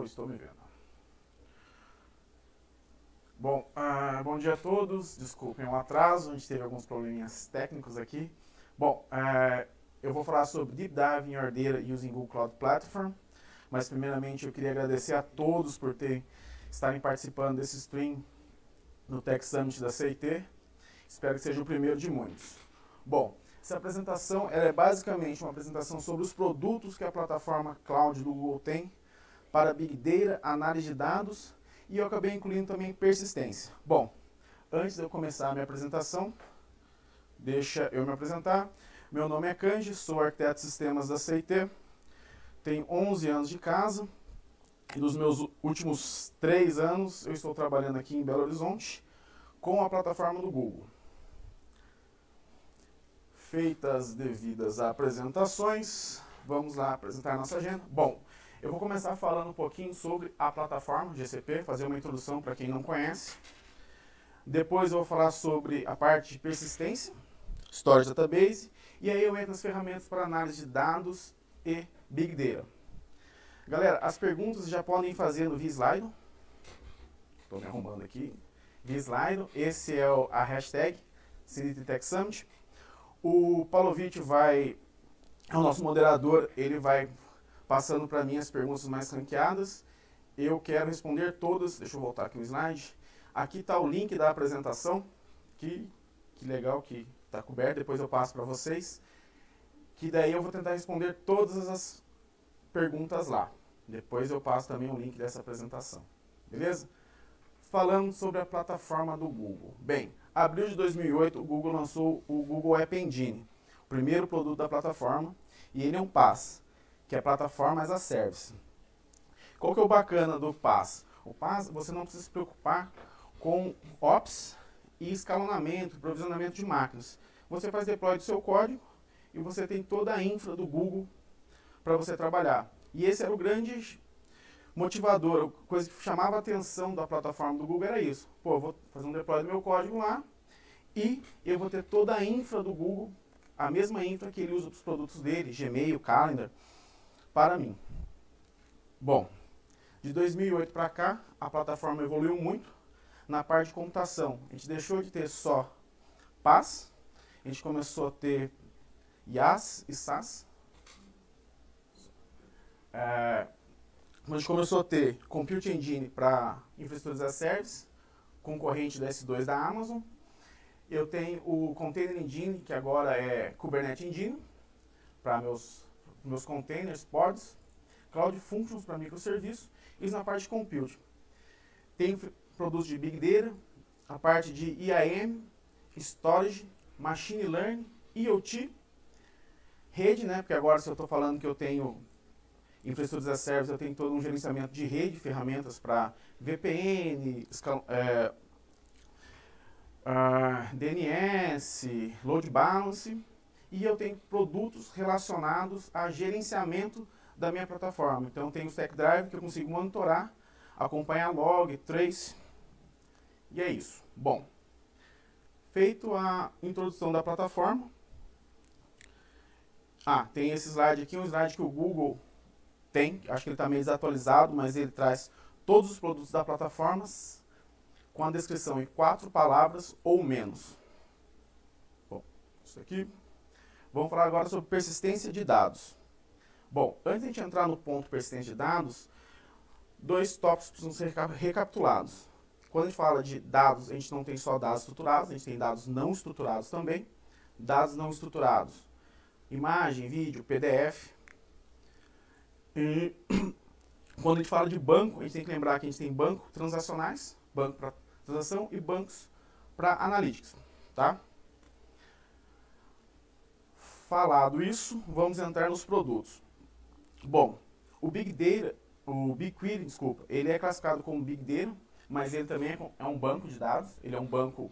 estou me vendo. Bom, bom dia a todos. Desculpem o atraso, a gente teve alguns probleminhas técnicos aqui. Bom, eu vou falar sobre Deep Dive in Your Data using Google Cloud Platform. Mas primeiramente eu queria agradecer a todos por estarem participando desse stream no Tech Summit da CIT. Espero que seja o primeiro de muitos. Bom, essa apresentação é basicamente uma apresentação sobre os produtos que a plataforma Cloud do Google tem para Big Data, análise de dados, e eu acabei incluindo também persistência. Bom, antes de eu começar a minha apresentação, deixa eu me apresentar. Meu nome é Kanji, sou arquiteto de sistemas da CIT, tenho 11 anos de casa, e nos meus últimos 3 anos eu estou trabalhando aqui em Belo Horizonte com a plataforma do Google. Feitas devidas apresentações, vamos lá apresentar nossa agenda. Bom, eu vou começar falando um pouquinho sobre a plataforma GCP, fazer uma introdução para quem não conhece. Depois eu vou falar sobre a parte de persistência, Storage Database, e aí eu entro nas ferramentas para análise de dados e Big Data. Galera, as perguntas já podem fazer no Slido. Estou me arrumando aqui. Slido, esse é a hashtag CIT Tech Summit. O Paulovic é o nosso moderador, ele vai passando para mim as perguntas mais ranqueadas. Eu quero responder todas. Deixa eu voltar aqui no slide. Aqui está o link da apresentação. Que legal que está coberto. Depois eu passo para vocês. Que daí eu vou tentar responder todas as perguntas lá. Depois eu passo também o link dessa apresentação. Beleza? Falando sobre a plataforma do Google. Bem, abril de 2008, o Google lançou o Google App Engine, o primeiro produto da plataforma, e ele é um PaaS, que é a Plataforma as a Service. Qual que é o bacana do PaaS? O PaaS, você não precisa se preocupar com Ops e escalonamento, provisionamento de máquinas. Você faz deploy do seu código e você tem toda a infra do Google para você trabalhar. E esse era o grande motivador, a coisa que chamava a atenção da plataforma do Google era isso. Pô, eu vou fazer um deploy do meu código lá e eu vou ter toda a infra do Google, a mesma infra que ele usa para os produtos dele, Gmail, Calendar, para mim. Bom, de 2008 para cá, a plataforma evoluiu muito na parte de computação. A gente deixou de ter só PaaS, a gente começou a ter IaaS e SaaS. A gente começou a ter Compute Engine para infraestruturas as a service, concorrente da S2 da Amazon. Eu tenho o Container Engine, que agora é Kubernetes Engine, para meus containers, pods. Cloud Functions para microserviços. Isso na parte de Compute. Tem produtos de Big Data, a parte de IAM, Storage, Machine Learning, IoT, rede, né? Porque agora se eu estou falando que eu tenho infraestruturas as a service, eu tenho todo um gerenciamento de rede, ferramentas para VPN, DNS, Load Balance, e eu tenho produtos relacionados a gerenciamento da minha plataforma. Então eu tenho o Stack Drive que eu consigo monitorar, acompanhar log, trace, e é isso. Bom, feito a introdução da plataforma, tem esse slide aqui, um slide que o Google tem, acho que ele está meio desatualizado, mas ele traz todos os produtos da plataforma com a descrição em 4 palavras ou menos. Bom, isso aqui. Vamos falar agora sobre persistência de dados. Bom, antes de a gente entrar no ponto persistência de dados, 2 tópicos precisam ser recapitulados. Quando a gente fala de dados, a gente não tem só dados estruturados, a gente tem dados não estruturados também. Dados não estruturados, imagem, vídeo, PDF. E quando a gente fala de banco, a gente tem que lembrar que a gente tem banco transacionais, banco para transação e bancos para analytics, tá? Falado isso, vamos entrar nos produtos. Bom, o BigQuery, ele é classificado como Big Data, mas ele também é um banco de dados, ele é um banco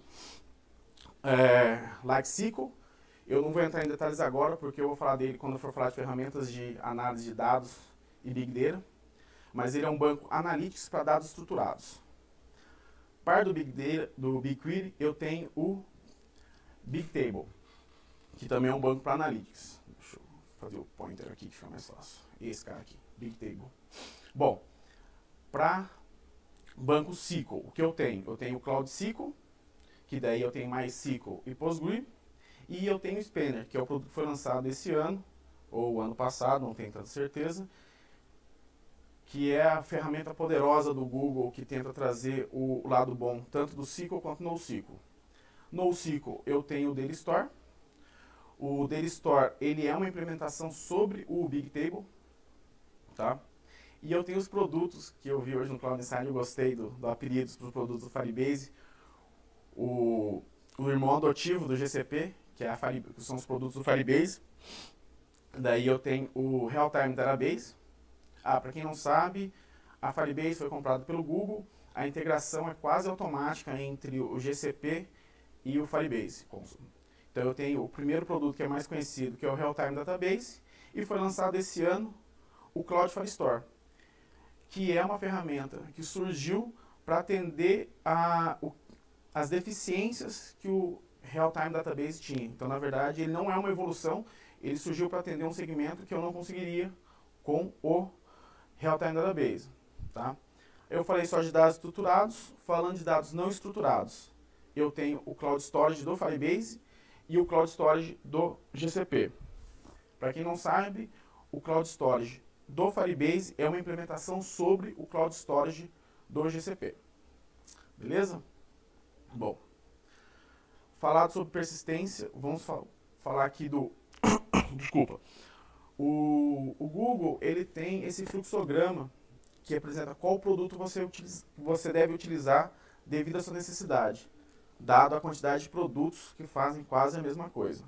like SQL. Eu não vou entrar em detalhes agora, porque eu vou falar dele quando eu for falar de ferramentas de análise de dados e Big Data, mas ele é um banco Analytics para dados estruturados. Par do Big Data, do BigQuery, eu tenho o Bigtable, que também é um banco para Analytics. Deixa eu fazer o pointer aqui que fica mais fácil. Esse cara aqui, Bigtable. Bom, para banco SQL. O que eu tenho? Eu tenho o Cloud SQL, que daí eu tenho MySQL e PostgreSQL, e eu tenho o Spanner, que é o produto que foi lançado esse ano, ou ano passado, não tenho tanta certeza, que é a ferramenta poderosa do Google que tenta trazer o lado bom, tanto do SQL quanto do NoSQL. NoSQL eu tenho o Data Store. O Data Store ele é uma implementação sobre o Bigtable, tá? E eu tenho os produtos que eu vi hoje no Cloud Insight, eu gostei do apelido para os produtos do Firebase. O irmão adotivo do GCP, que são os produtos do Firebase. Daí eu tenho o Real-Time Database. Para quem não sabe, a Firebase foi comprada pelo Google. A integração é quase automática entre o GCP e o Firebase. Então eu tenho o primeiro produto que é mais conhecido, que é o Real-Time Database, e foi lançado esse ano o Cloud Firestore, que é uma ferramenta que surgiu para atender as deficiências que o Real-Time Database tinha. Então, na verdade, ele não é uma evolução, ele surgiu para atender um segmento que eu não conseguiria com o Real-Time Database. Tá? Eu falei só de dados estruturados. Falando de dados não estruturados, eu tenho o Cloud Storage do Firebase e o Cloud Storage do GCP. Para quem não sabe, o Cloud Storage do Firebase é uma implementação sobre o Cloud Storage do GCP. Beleza? Bom, falado sobre persistência, vamos falar aqui do... Desculpa. O Google ele tem esse fluxograma que apresenta qual produto você deve utilizar devido à sua necessidade, dado a quantidade de produtos que fazem quase a mesma coisa.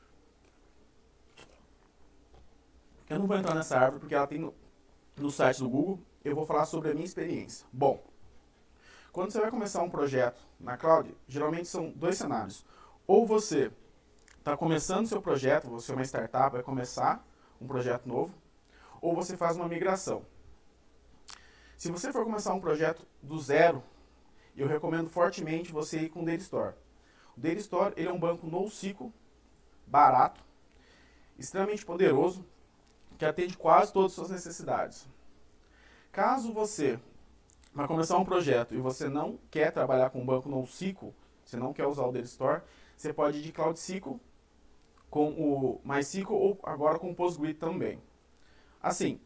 Eu não vou entrar nessa árvore porque ela tem no site do Google. Eu vou falar sobre a minha experiência. Bom, quando você vai começar um projeto na cloud, geralmente são dois cenários. Ou você está começando seu projeto, você é uma startup, vai começar um projeto novo, ou você faz uma migração. Se você for começar um projeto do zero, eu recomendo fortemente você ir com o Data Store. O Data Store ele é um banco NoSQL, barato, extremamente poderoso, que atende quase todas as suas necessidades. Caso você vai começar um projeto e você não quer trabalhar com um banco NoSQL, você não quer usar o Data Store, você pode ir de Cloud SQL com o MySQL ou agora com o PostgreSQL também. Assim,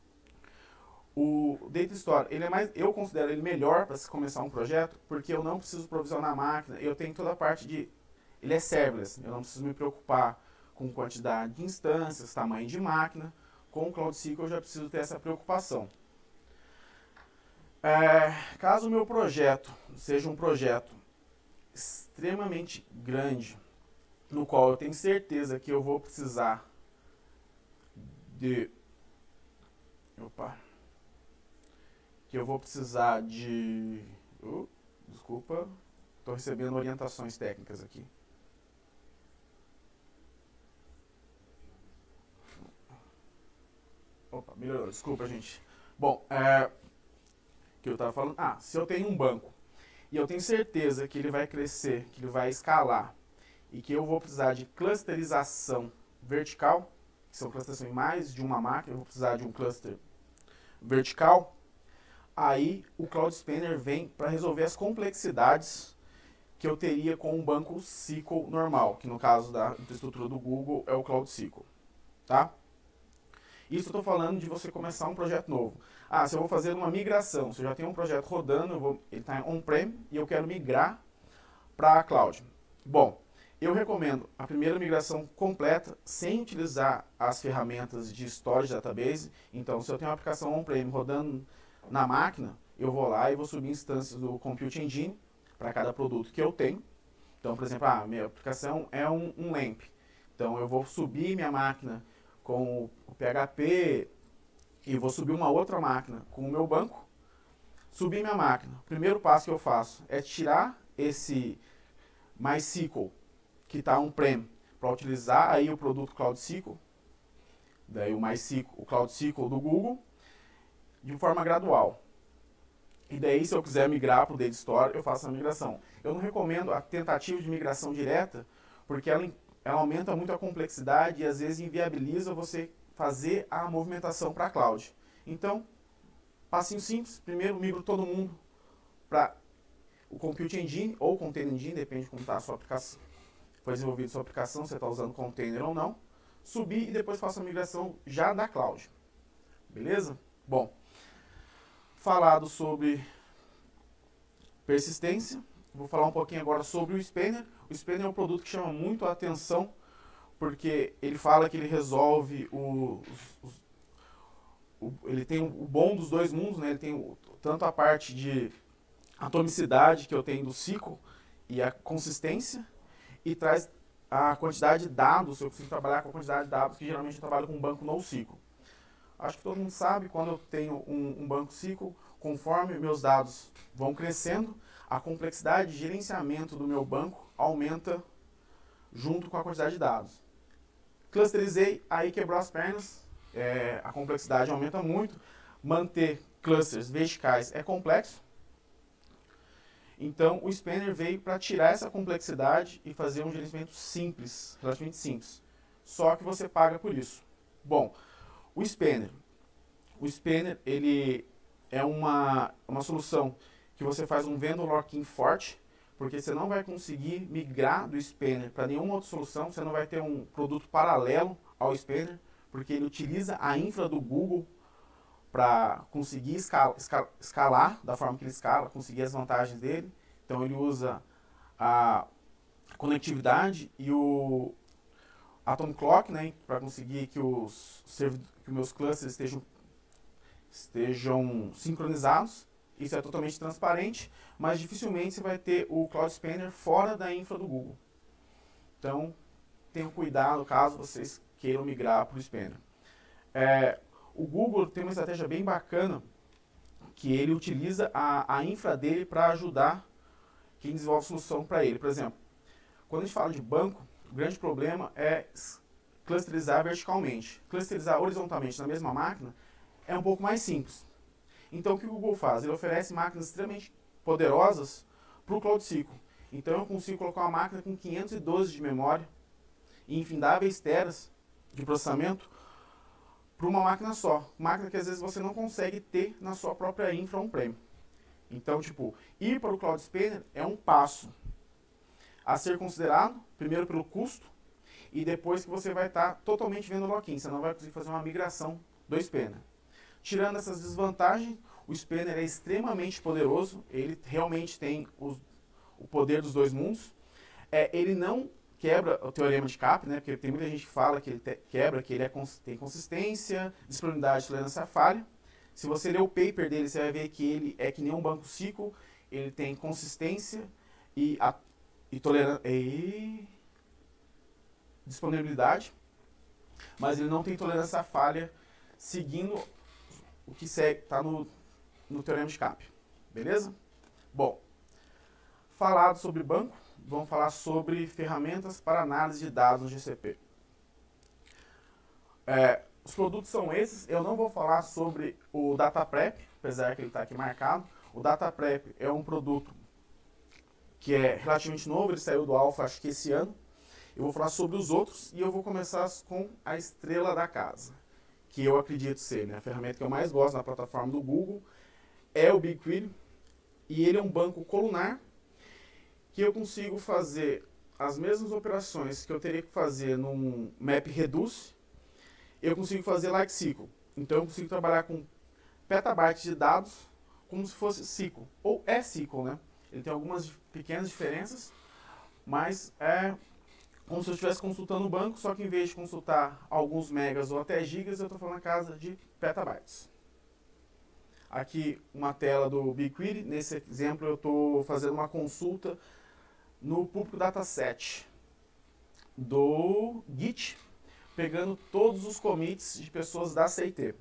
o Data Store, eu considero ele melhor para se começar um projeto, porque eu não preciso provisionar a máquina, eu tenho toda a parte de... Ele é serverless, eu não preciso me preocupar com quantidade de instâncias, tamanho de máquina. Com o Cloud SQL eu já preciso ter essa preocupação. Caso o meu projeto seja um projeto extremamente grande, no qual eu tenho certeza que eu vou precisar de... Desculpa, estou recebendo orientações técnicas aqui. Opa, melhorou, desculpa, gente. Bom, que eu estava falando? Se eu tenho um banco e eu tenho certeza que ele vai crescer, que ele vai escalar e que eu vou precisar de clusterização vertical, que são clusters em mais de uma máquina, eu vou precisar de um cluster vertical, aí o Cloud Spanner vem para resolver as complexidades que eu teria com um banco SQL normal, que no caso da infraestrutura do Google é o Cloud SQL, tá? Isso eu estou falando de você começar um projeto novo. Se eu vou fazer uma migração, se eu já tenho um projeto rodando, ele está on-prem e eu quero migrar para a cloud. Bom, eu recomendo a primeira migração completa, sem utilizar as ferramentas de storage database. Então, se eu tenho uma aplicação on-prem rodando na máquina, eu vou lá e vou subir instâncias do Compute Engine para cada produto que eu tenho. Então, por exemplo, minha aplicação é um LAMP. Então, eu vou subir minha máquina com o PHP e vou subir uma outra máquina com o meu banco. Subir minha máquina. O primeiro passo que eu faço é tirar esse MySQL que está on-prem para utilizar aí o produto Cloud SQL, daí o MySQL, o Cloud SQL do Google, de forma gradual. E daí, se eu quiser migrar para o Data Store, eu faço a migração. Eu não recomendo a tentativa de migração direta, porque ela aumenta muito a complexidade e às vezes inviabiliza você fazer a movimentação para a cloud. Então, Passinho simples, primeiro migro todo mundo para o Compute Engine ou Container Engine, depende de como está a sua aplicação. Foi desenvolvida a sua aplicação, você está usando container ou não. Subir e depois faço a migração já da cloud. Beleza? Bom, falado sobre persistência, vou falar um pouquinho agora sobre o Spanner. O Spanner é um produto que chama muito a atenção, porque ele fala que ele resolve ele tem o bom dos dois mundos, né? Ele tem tanto a parte de atomicidade que eu tenho do ciclo e a consistência, e traz a quantidade de dados. Eu consigo trabalhar com a quantidade de dados que geralmente eu trabalho com um banco NoSQL. Acho que todo mundo sabe, quando eu tenho um banco SQL, conforme meus dados vão crescendo, a complexidade de gerenciamento do meu banco aumenta junto com a quantidade de dados. Clusterizei, aí quebrou as pernas, a complexidade aumenta muito, manter clusters verticais é complexo, então o Spanner veio para tirar essa complexidade e fazer um gerenciamento simples, relativamente simples, só que você paga por isso. Bom, o Spanner ele é uma solução que você faz um vendor lock-in forte, porque você não vai conseguir migrar do Spanner para nenhuma outra solução, você não vai ter um produto paralelo ao Spanner, porque ele utiliza a infra do Google para conseguir escalar da forma que ele escala, conseguir as vantagens dele. Então ele usa a conectividade e o Atom Clock, né, para conseguir que os meus clusters estejam sincronizados. Isso é totalmente transparente, mas dificilmente você vai ter o Cloud Spanner fora da infra do Google. Então, tenham cuidado caso vocês queiram migrar para o Spanner. O Google tem uma estratégia bem bacana, que ele utiliza a infra dele para ajudar quem desenvolve solução para ele. Por exemplo, quando a gente fala de banco, o grande problema é clusterizar verticalmente. Clusterizar horizontalmente na mesma máquina é um pouco mais simples. Então, o que o Google faz? Ele oferece máquinas extremamente poderosas para o Cloud SQL. Então, eu consigo colocar uma máquina com 512 de memória e infindáveis teras de processamento para uma máquina só. Máquina que às vezes você não consegue ter na sua própria infra on-prem. Então, ir para o Cloud Spanner é um passo a ser considerado, primeiro pelo custo, e depois que você vai estar totalmente vendo lock-in. Você não vai conseguir fazer uma migração do Spanner. Tirando essas desvantagens, o Spanner é extremamente poderoso, ele realmente tem o poder dos dois mundos. Ele não quebra o teorema de Capra, né, porque tem muita gente que fala que ele quebra, que ele tem consistência, disponibilidade, tolerância à falha. Se você ler o paper dele, você vai ver que ele é que nem um banco SQL, ele tem consistência e disponibilidade, mas ele não tem tolerância à falha, seguindo o que está no teorema de Capra. Beleza? Bom, falado sobre banco, vamos falar sobre ferramentas para análise de dados no GCP. Os produtos são esses. Eu não vou falar sobre o DataPrep, apesar que ele está aqui marcado. O DataPrep é um produto que é relativamente novo, ele saiu do alpha acho que esse ano. Eu vou falar sobre os outros e eu vou começar com a estrela da casa, que eu acredito ser, né, a ferramenta que eu mais gosto na plataforma do Google, é o BigQuery, e ele é um banco colunar que eu consigo fazer as mesmas operações que eu teria que fazer num MapReduce, eu consigo fazer like SQL. Então eu consigo trabalhar com petabytes de dados como se fosse SQL, ou é SQL, né? Ele tem algumas pequenas diferenças, mas é como se eu estivesse consultando o banco, só que em vez de consultar alguns megas ou até gigas, eu estou falando na casa de petabytes. Aqui uma tela do BigQuery. Nesse exemplo eu estou fazendo uma consulta no público dataset do Git, pegando todos os commits de pessoas da CIT.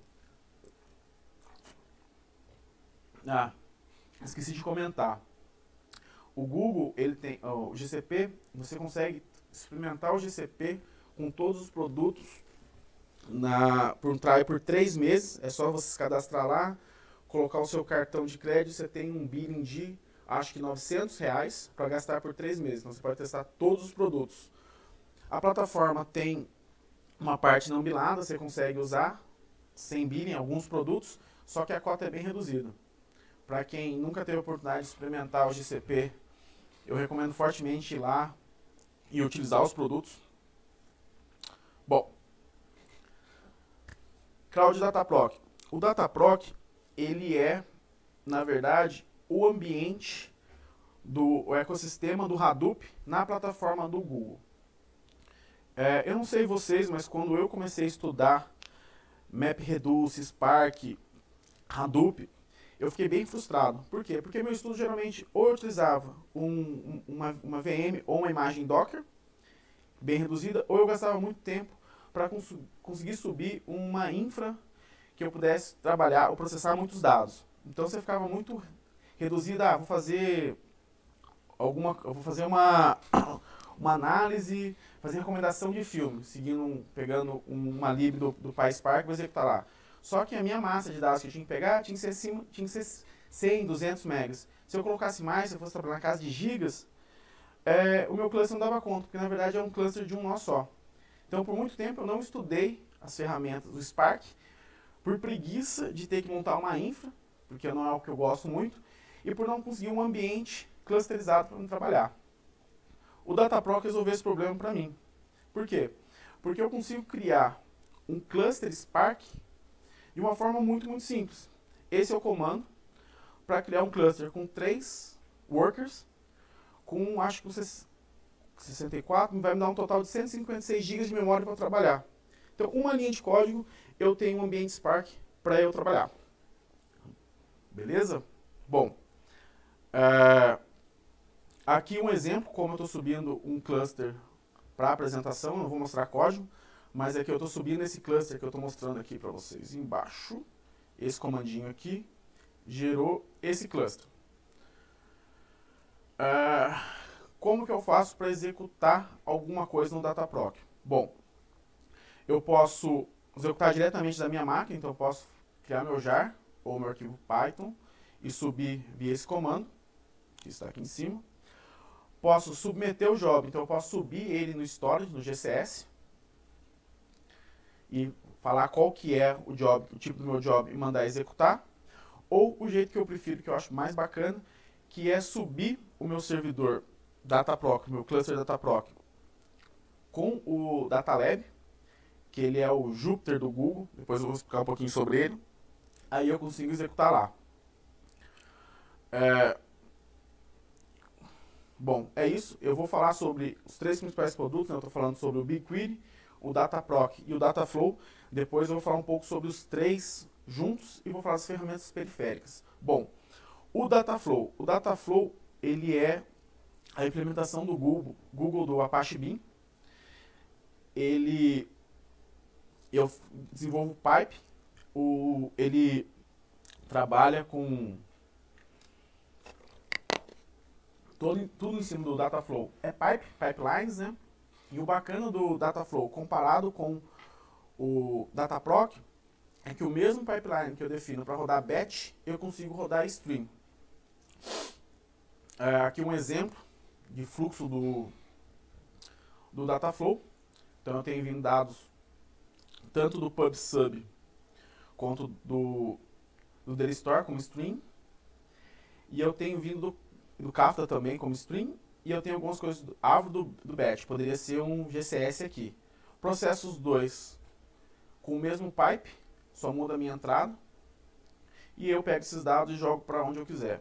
Esqueci de comentar. O Google, ele tem o GCP, você consegue experimentar o GCP com todos os produtos por um trial por 3 meses. É só você se cadastrar lá, colocar o seu cartão de crédito, você tem um billing de, acho que R$900 para gastar por 3 meses. Então você pode testar todos os produtos. A plataforma tem uma parte não bilada, você consegue usar sem billing alguns produtos, só que a cota é bem reduzida. Para quem nunca teve a oportunidade de experimentar o GCP, eu recomendo fortemente ir lá e utilizar os produtos. Bom, Cloud Dataproc. O Dataproc, ele é, na verdade, o ambiente do ecossistema do Hadoop na plataforma do Google. Eu não sei vocês, mas quando eu comecei a estudar MapReduce, Spark, Hadoop, eu fiquei bem frustrado. Por quê? Porque meu estudo geralmente ou eu utilizava uma VM ou uma imagem Docker, bem reduzida, ou eu gastava muito tempo para conseguir subir uma infra que eu pudesse trabalhar ou processar muitos dados. Então você ficava muito reduzido, vou fazer uma análise, fazer recomendação de filme, pegando uma lib do PySpark e vou executar lá. Só que a minha massa de dados que eu tinha que pegar tinha que ser 100, 200 megas. Se eu colocasse mais, se eu fosse trabalhar na casa de gigas, o meu cluster não dava conta, porque na verdade é um cluster de um nó só. Então por muito tempo eu não estudei as ferramentas do Spark, por preguiça de ter que montar uma infra, porque não é o que eu gosto muito, e por não conseguir um ambiente clusterizado para trabalhar. O Dataproc resolveu esse problema para mim. Por quê? Porque eu consigo criar um cluster Spark de uma forma muito, muito simples. Esse é o comando para criar um cluster com 3 workers, com acho que 64, vai me dar um total de 156 GB de memória para trabalhar. Então, uma linha de código, eu tenho um ambiente Spark para eu trabalhar. Beleza? Bom, aqui um exemplo, como eu estou subindo um cluster para apresentação, eu não vou mostrar código, mas aqui eu estou subindo esse cluster que eu estou mostrando aqui para vocês embaixo. Esse comandinho aqui gerou esse cluster. Como que eu faço para executar alguma coisa no Dataproc? Bom, eu posso executar diretamente da minha máquina, então eu posso criar meu jar ou meu arquivo Python e subir via esse comando, que está aqui em cima. Posso submeter o job, então eu posso subir ele no storage, no GCS, e falar qual que é o job, o tipo do meu job e mandar executar. Ou o jeito que eu prefiro, que eu acho mais bacana, que é subir o meu servidor Dataproc, meu cluster Dataproc, com o Datalab, que ele é o Jupyter do Google, depois eu vou explicar um pouquinho sobre ele. Aí eu consigo executar lá. Bom, é isso. Eu vou falar sobre os 3 principais produtos, né? Eu estou falando sobre o BigQuery, o Dataproc e o Dataflow. Depois eu vou falar um pouco sobre os 3 juntos e vou falar das ferramentas periféricas. Bom, o Dataflow, ele é a implementação do Google do Apache Beam. Eu desenvolvo pipe, ele trabalha com tudo em cima do Dataflow. É pipelines, né? E o bacana do Dataflow, comparado com o Dataproc, é que o mesmo pipeline que eu defino para rodar batch, eu consigo rodar stream. Aqui um exemplo de fluxo do Dataflow. Então eu tenho vindo dados tanto do PubSub quanto do Daily Store como stream. E eu tenho vindo do Kafka também como stream. E eu tenho algumas coisas do árvore do batch. Poderia ser um GCS aqui. Processo os dois com o mesmo pipe, só muda a minha entrada. E eu pego esses dados e jogo para onde eu quiser.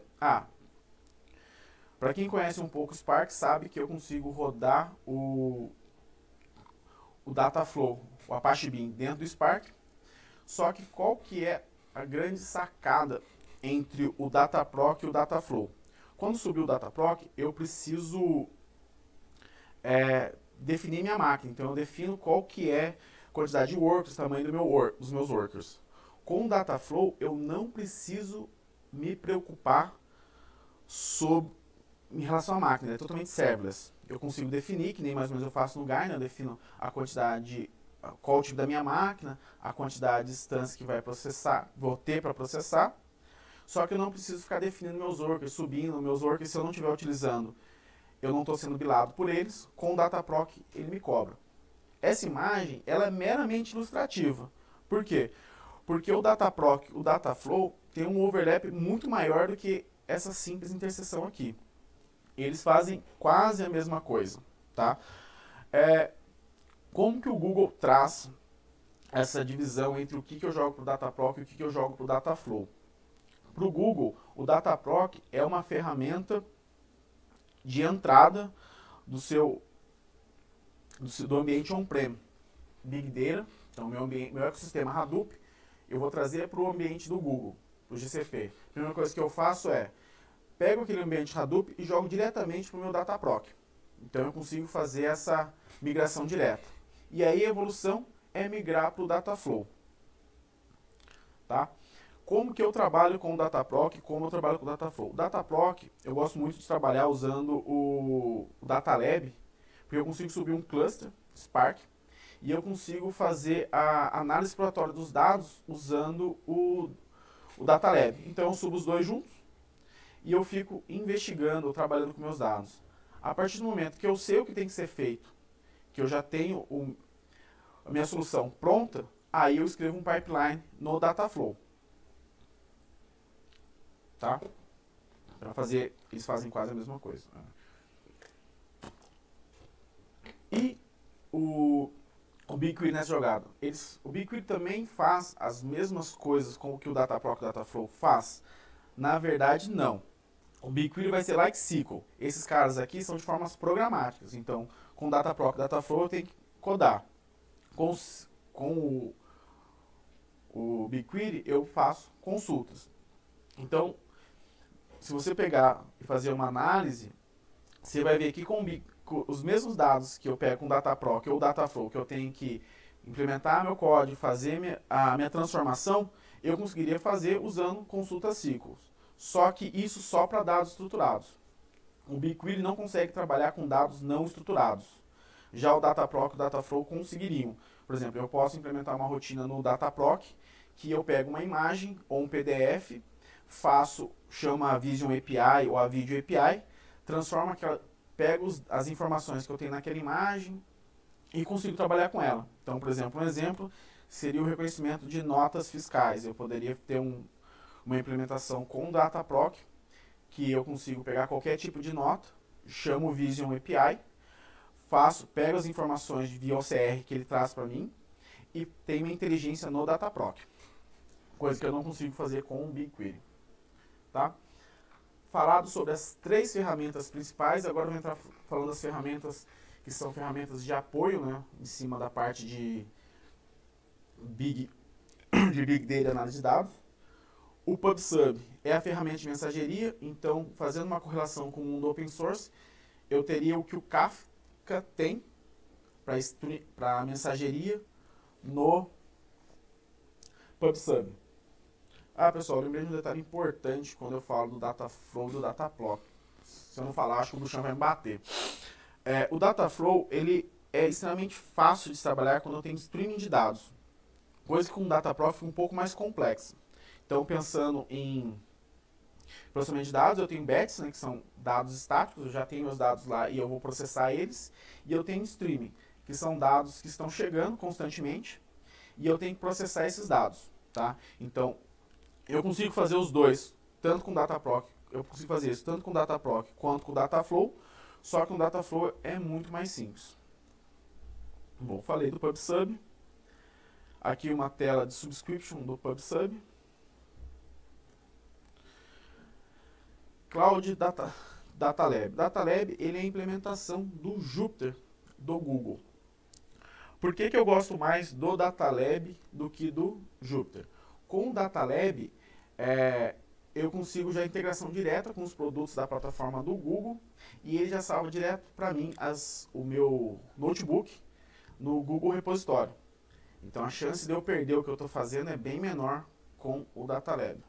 Para quem conhece um pouco o Spark, sabe que eu consigo rodar o Dataflow, o Apache Beam, dentro do Spark. Só que qual que é a grande sacada entre o Dataproc e o Dataflow? Quando subir o Dataproc, eu preciso definir minha máquina. Então eu defino qual que é a quantidade de workers, tamanho dos meus workers. Com o Dataflow, eu não preciso me preocupar em relação à máquina, é totalmente serverless. Eu consigo definir, que nem mais ou menos eu faço no Gaia, eu defino a quantidade, qual o tipo da minha máquina, a quantidade de instâncias que vou ter para processar. Só que eu não preciso ficar definindo meus workers, subindo meus workers, se eu não estiver utilizando, eu não estou sendo bilado por eles. Com o Dataproc, ele me cobra. Essa imagem, ela é meramente ilustrativa. Por quê? Porque o Dataproc e o Dataflow tem um overlap muito maior do que essa simples interseção aqui. Eles fazem quase a mesma coisa, tá? Como que o Google traz essa divisão entre o que eu jogo para o Dataproc e o que eu jogo para o Dataflow? Para o Google, o Dataproc é uma ferramenta de entrada do ambiente on-prem. Big Data, então meu ecossistema Hadoop, eu vou trazer para o ambiente do Google, para o GCP. A primeira coisa que eu faço é, pego aquele ambiente Hadoop e jogo diretamente para o meu Dataproc. Então eu consigo fazer essa migração direta. E aí a evolução é migrar para o Dataflow. Tá? Como que eu trabalho com o Dataproc e como eu trabalho com o Dataflow? O Dataproc, eu gosto muito de trabalhar usando o Datalab, porque eu consigo subir um cluster Spark e eu consigo fazer a análise exploratória dos dados usando o Datalab. Então eu subo os dois juntos e eu fico investigando, trabalhando com meus dados. A partir do momento que eu sei o que tem que ser feito, que eu já tenho a minha solução pronta, aí eu escrevo um pipeline no Dataflow. Tá? Para fazer, eles fazem quase a mesma coisa. E o BigQuery nessa jogada. O BigQuery também faz as mesmas coisas com o que o Dataproc e o Dataflow faz? Na verdade, não. O BigQuery vai ser like SQL. Esses caras aqui são de formas programáticas. Então, com o Dataproc e o Dataflow eu tenho que codar. Com o BigQuery eu faço consultas. Então, se você pegar e fazer uma análise, você vai ver que com os mesmos dados que eu pego com o Dataproc ou o Dataflow, que eu tenho que implementar meu código, fazer a minha transformação, eu conseguiria fazer usando consultas SQL. Só que isso só para dados estruturados. O BigQuery não consegue trabalhar com dados não estruturados. Já o Dataproc e o Dataflow conseguiriam. Por exemplo, eu posso implementar uma rotina no Dataproc, que eu pego uma imagem ou um PDF, chamo a Vision API ou a Video API, pego as informações que eu tenho naquela imagem e consigo trabalhar com ela. Então, por exemplo, um exemplo seria o reconhecimento de notas fiscais. Eu poderia ter uma implementação com o Dataproc, que eu consigo pegar qualquer tipo de nota, chamo o Vision API, pego as informações via OCR que ele traz para mim e tenho uma inteligência no Dataproc. Coisa que eu não consigo fazer com o BigQuery. Tá? Falado sobre as 3 ferramentas principais, agora eu vou entrar falando das ferramentas que são ferramentas de apoio, né, em cima da parte de Big Data e análise de dados. O PubSub é a ferramenta de mensageria, então fazendo uma correlação com o mundo open source, eu teria o que o Kafka tem para mensageria no PubSub. Pessoal, lembrei de um detalhe importante quando eu falo do Dataflow e do Dataproc. Se eu não falar, acho que o Bruxão vai me bater. O Dataflow, ele é extremamente fácil de se trabalhar quando eu tenho streaming de dados. Coisa que com o Dataproc fica um pouco mais complexa. Então, pensando em processamento de dados, eu tenho batches, né, que são dados estáticos, eu já tenho meus dados lá e eu vou processar eles. E eu tenho streaming, que são dados que estão chegando constantemente e eu tenho que processar esses dados. Tá? Então, eu consigo fazer os dois, tanto com o Dataproc, eu consigo fazer isso tanto com o Dataproc quanto com o Dataflow, só que o Dataflow é muito mais simples. Bom, falei do PubSub. Aqui uma tela de subscription do PubSub. Cloud Datalab. Datalab, ele é a implementação do Jupyter do Google. Por que eu gosto mais do Datalab do que do Jupyter? Com o Datalab, eu consigo já a integração direta com os produtos da plataforma do Google e ele já salva direto para mim o meu notebook no Google Repositório. Então a chance de eu perder o que eu estou fazendo é bem menor com o Datalab.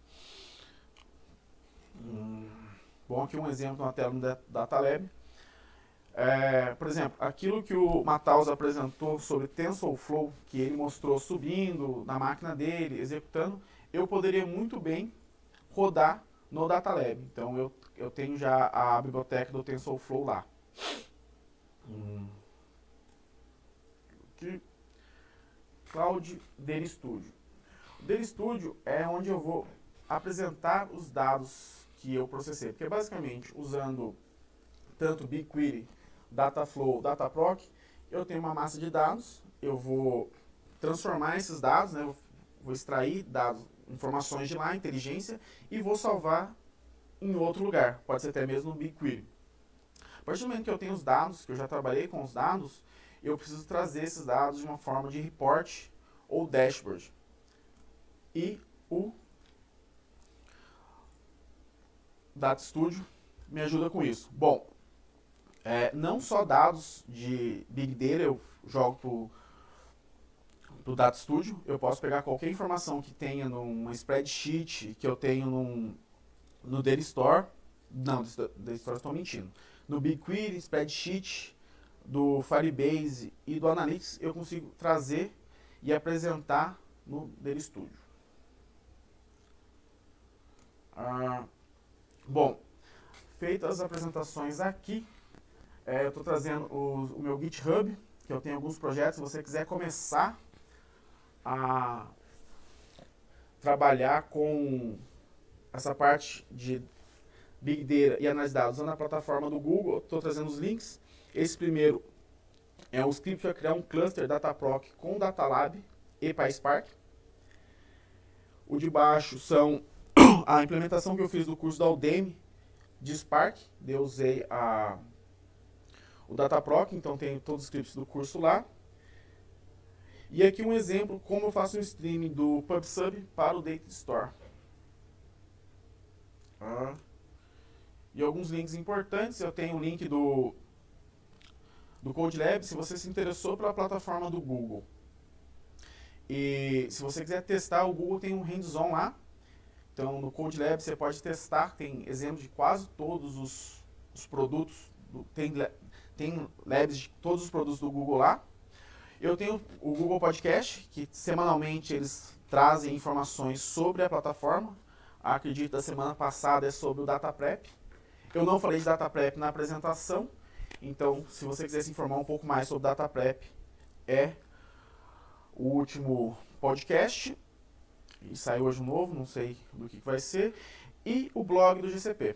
Bom, aqui um exemplo na tela do Datalab. Por exemplo, aquilo que o Matheus apresentou sobre TensorFlow, que ele mostrou subindo na máquina dele, executando, eu poderia muito bem rodar no Datalab. Então eu tenho já a biblioteca do TensorFlow lá. Aqui. Cloud Data Studio. O Daily Studio é onde eu vou apresentar os dados que eu processei, porque basicamente usando tanto BigQuery, Dataflow, Dataproc, eu tenho uma massa de dados, eu vou transformar esses dados, né, vou extrair dados, informações de lá, inteligência, e vou salvar em outro lugar, pode ser até mesmo no BigQuery. A partir do momento que eu tenho os dados, que eu já trabalhei com os dados, eu preciso trazer esses dados de uma forma de report ou dashboard. E o Data Studio me ajuda com isso. Bom, não só dados de Big Data eu jogo para o Data Studio, eu posso pegar qualquer informação que tenha numa spreadsheet, que eu tenho no Data Store, não, Data Store estou mentindo, no BigQuery, spreadsheet, do Firebase e do Analytics, eu consigo trazer e apresentar no Data Studio. Bom, feitas as apresentações aqui, eu estou trazendo o meu GitHub, que eu tenho alguns projetos. Se você quiser começar a trabalhar com essa parte de Big Data e análise de dados usando a plataforma do Google, estou trazendo os links. Esse primeiro é um script para criar um cluster Dataproc com Datalab e PySpark. O de baixo são a implementação que eu fiz do curso da Udemy de Spark. Eu usei o Dataproc, então tem todos os scripts do curso lá. E aqui um exemplo como eu faço um streaming do PubSub para o Data Store. E alguns links importantes, eu tenho o link do CodeLab, se você se interessou pela plataforma do Google. E se você quiser testar, o Google tem um hands-on lá. Então, no CodeLab você pode testar, tem exemplos de quase todos os produtos, tem labs de todos os produtos do Google lá. Eu tenho o Google Podcast, que semanalmente eles trazem informações sobre a plataforma. Acredito da semana passada é sobre o DataPrep. Eu não falei de DataPrep na apresentação, então se você quiser se informar um pouco mais sobre DataPrep, é o último podcast. E saiu hoje um novo, não sei do que vai ser. E o blog do GCP.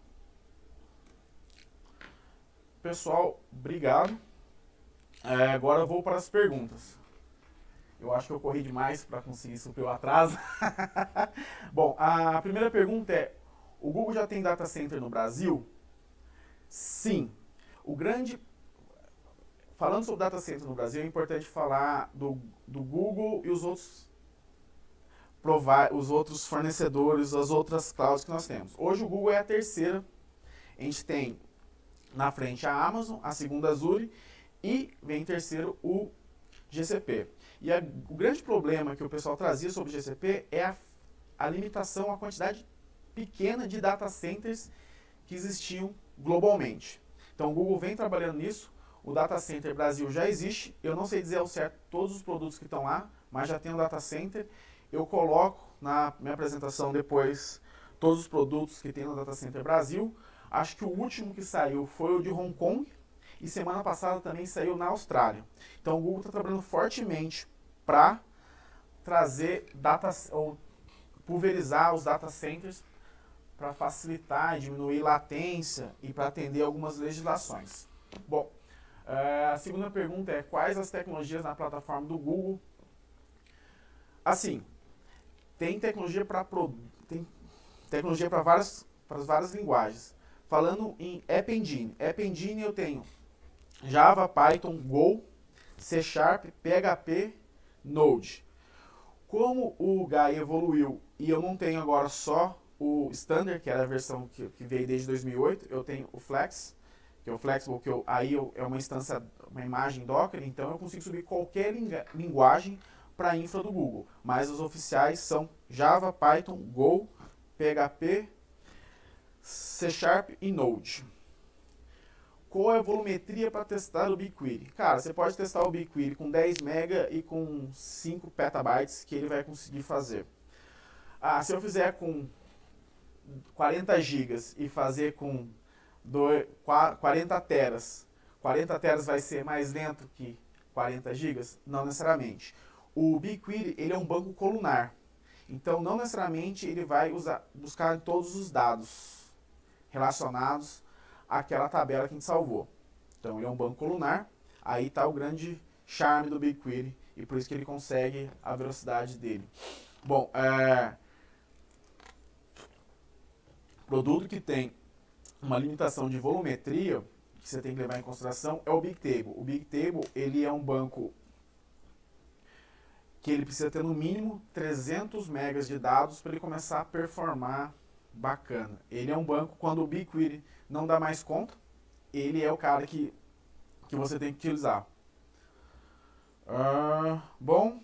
Pessoal, obrigado. Agora eu vou para as perguntas. Eu acho que eu corri demais para conseguir suprir o atraso. Bom, a primeira pergunta é: o Google já tem data center no Brasil? Sim. Falando sobre data center no Brasil, é importante falar do Google e os outros fornecedores, as outras clouds que nós temos. Hoje o Google é a terceira. A gente tem na frente a Amazon, a segunda a Azure e vem em terceiro o GCP. E o grande problema que o pessoal trazia sobre o GCP é a limitação, a quantidade pequena de data centers que existiam globalmente. Então o Google vem trabalhando nisso. O Data Center Brasil já existe. Eu não sei dizer ao certo todos os produtos que estão lá, mas já tem um Data Center. Eu coloco na minha apresentação depois todos os produtos que tem no Data Center Brasil. Acho que o último que saiu foi o de Hong Kong e semana passada também saiu na Austrália. Então o Google está trabalhando fortemente para trazer ou pulverizar os data centers para facilitar e diminuir latência e para atender algumas legislações. Bom, a segunda pergunta é: quais as tecnologias na plataforma do Google? Assim, tem tecnologia para várias linguagens. Falando em App Engine. App Engine eu tenho Java, Python, Go, C#, PHP, Node. Como o Guy evoluiu e eu não tenho agora só o Standard, que era a versão que veio desde 2008, eu tenho o Flex, que é o Flexible, que é uma instância, uma imagem Docker, então eu consigo subir qualquer linguagem para a infra do Google. Mas os oficiais são Java, Python, Go, PHP, C# e Node. Qual é a volumetria para testar o BigQuery? Cara, você pode testar o BigQuery com 10 MB e com 5 petabytes que ele vai conseguir fazer. Se eu fizer com 40 GB e fazer com 40 teras, 40 teras vai ser mais lento que 40 GB? Não necessariamente. O BigQuery ele é um banco colunar. Então, não necessariamente ele vai buscar todos os dados relacionados àquela tabela que a gente salvou. Então, ele é um banco colunar, aí está o grande charme do BigQuery, e por isso que ele consegue a velocidade dele. Bom, produto que tem uma limitação de volumetria, que você tem que levar em consideração, é o Bigtable. O Bigtable, ele é um banco que ele precisa ter no mínimo 300 megas de dados para ele começar a performar bacana. Ele é um banco, quando o BigQuery não dá mais conta, ele é o cara que você tem que utilizar. Bom,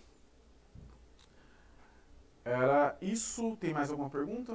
era isso. Tem mais alguma pergunta?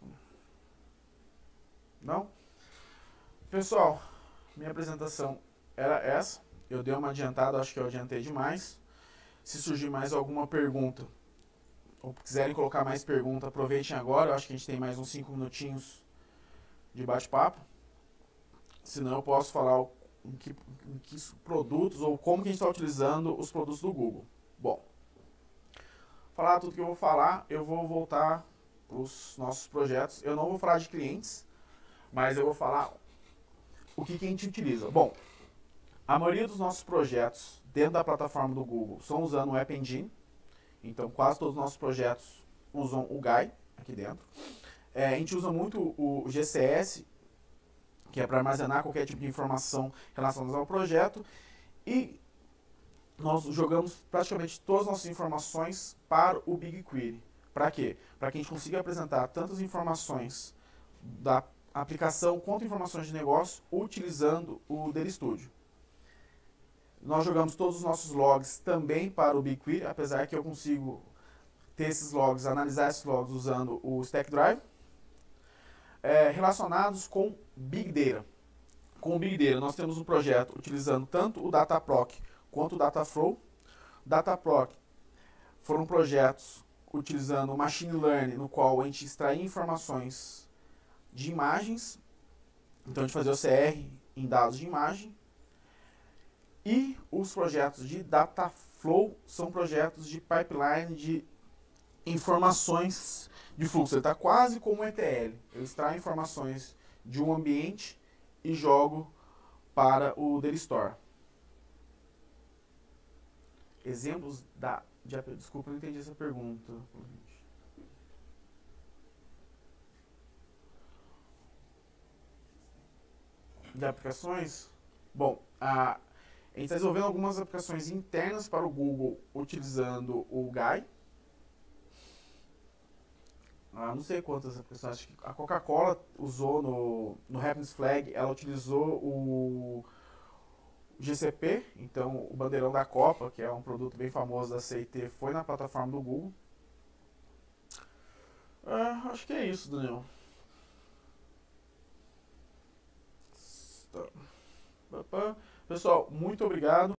Não? Pessoal, minha apresentação era essa. Eu dei uma adiantada, acho que eu adiantei demais. Se surgir mais alguma pergunta, ou quiserem colocar mais pergunta, aproveitem agora. Eu acho que a gente tem mais uns 5 minutinhos de bate-papo. Senão eu posso falar em que produtos ou como que a gente está utilizando os produtos do Google. Bom, falar tudo que eu vou falar, eu vou voltar para os nossos projetos. Eu não vou falar de clientes, mas eu vou falar o que a gente utiliza. Bom, a maioria dos nossos projetos dentro da plataforma do Google são usando o App Engine. Então, quase todos os nossos projetos usam o GUI aqui dentro. A gente usa muito o GCS, que é para armazenar qualquer tipo de informação relacionada ao projeto. E nós jogamos praticamente todas as nossas informações para o BigQuery. Para quê? Para que a gente consiga apresentar tantas informações da aplicação quanto informações de negócio utilizando o Daily Studio. Nós jogamos todos os nossos logs também para o BigQuery, apesar que eu consigo ter esses logs, analisar esses logs usando o Stack Drive. Relacionados com Big Data. Com o Big Data, nós temos um projeto utilizando tanto o Dataproc quanto o Dataflow. Dataproc foram projetos utilizando o Machine Learning, no qual a gente extraía informações de imagens. Então, a gente fazia OCR em dados de imagem. E os projetos de Dataflow são projetos de pipeline de informações de fluxo. Ele está quase como um ETL. Eu extraio informações de um ambiente e jogo para o Daily Store. Exemplos desculpa, eu não entendi essa pergunta. De aplicações? Bom, a gente está desenvolvendo algumas aplicações internas para o Google utilizando o GUI. Não sei quantas aplicações. Acho que a Coca-Cola usou no Happiness Flag, ela utilizou o GCP, então o bandeirão da Copa, que é um produto bem famoso da CIT, foi na plataforma do Google. Acho que é isso, Daniel. Pessoal, muito obrigado.